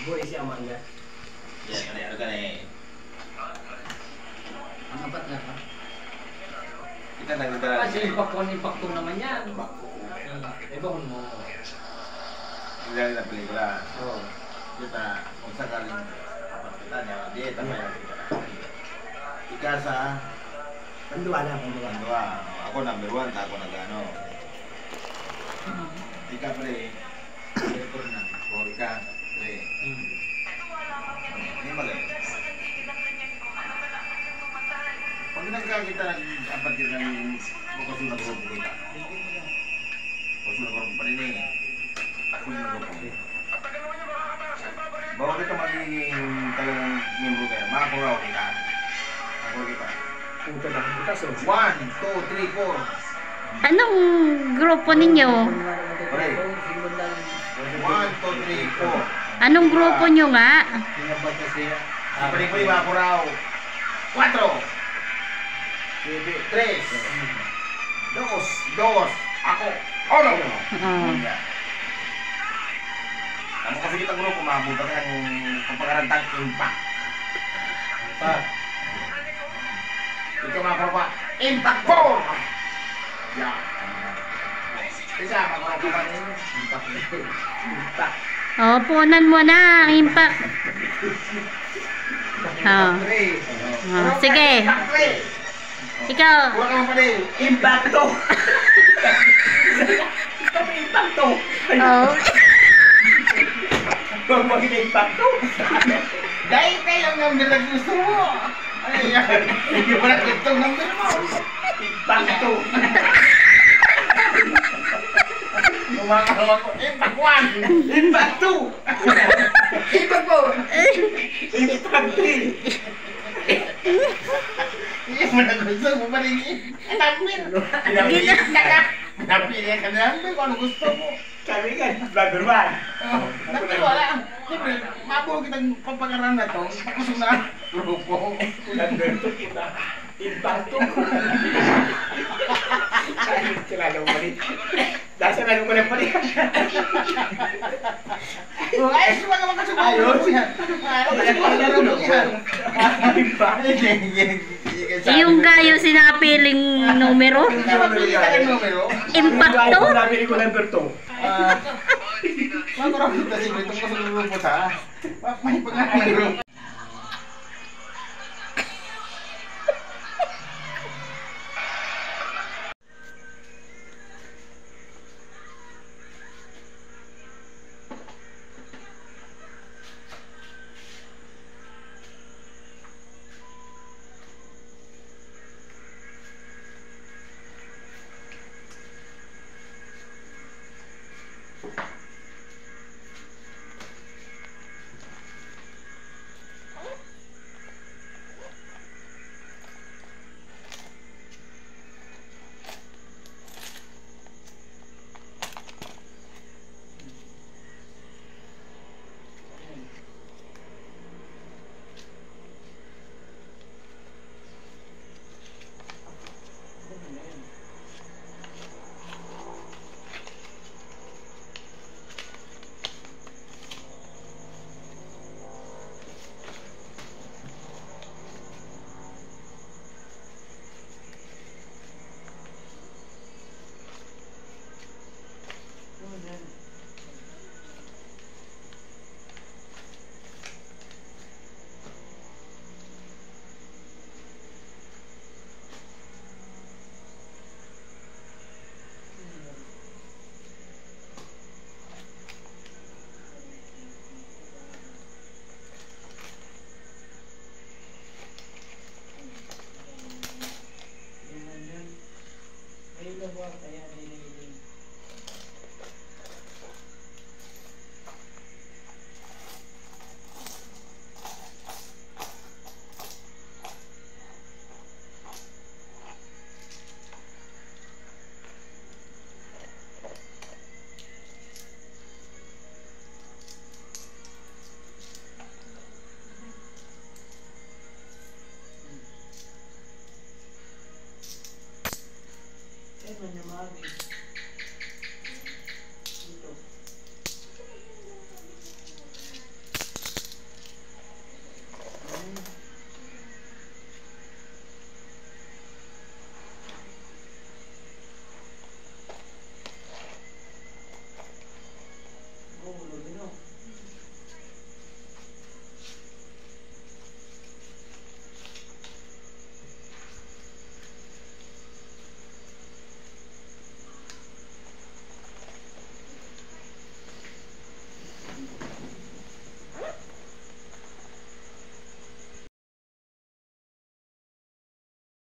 Boleh si Amanda. Ya, ano ka na eh. Ang apat nga ka. Kita nagdadala. Kasi impacto naman yan. Ibang mo. Hindi na pelikula. Oo. Kita, kung sakaling apat kita niya, di, tama yan. Ikasa, Panduan na, panduan. dua. Ako number 1, ako nag-ano. Ika pre, direktor na. Ika pre. Ini magaling. Pag nagkakita apat kita ng bukas yung nag-grupo kita. Bukas yung nag-grupo pa rin eh. Ako yung nag-grupo. Bawa kita magiging talagang membro kayo. Makakuraw kita. Makakuraw kita. Punta na ang butas. 1, 2, 3, 4. Anong grupo ninyo? 1, 2, 3, 4. Anong grupo nyo nga? Sinabot na siya. Pari-pari makakuraw. 4. 3. 2. Ako. Ono. Oo. Kamu kasi kita grupo, mabuta ka ng papagarantang impact. Ito mga korpa, impact 4! Yan. Isa, mga korpa pa rin. Impact. Oh, punan mo na ang impact. Oh. 3. Oh, sige. Impact 3. Ikaw. Kuha ka man pa rin. Impact 2. Ito may impact 2. Oh. Huwag mag-impact 2. Dahil kayo ang number na gusto mo. Ay, hindi mo na gusto ang number mo. Impact 2. Kumakawa ko, impact 1. Impact 2. Impact 4. Impact 3. Hindi mo na gusto mo pa rin eh. Number. Pinapili ka. Pinapili ka na number kung ano gusto mo. Kami kan, number 1. Number wala. Siyempre, mabuo kitang papagaran na to. Pakusong na grupo. Number 2 kita. Impact 2. Kilala mo rin. Dasa na ko na pa rin. Ayos yung mga makasubok. Ayos yan. Makasubok yan. Yung kayo sinapiling numero? Impact to? Nabili ko number 2. Magurang kita siguro itong kasubok sa. May pangalan ng grupo.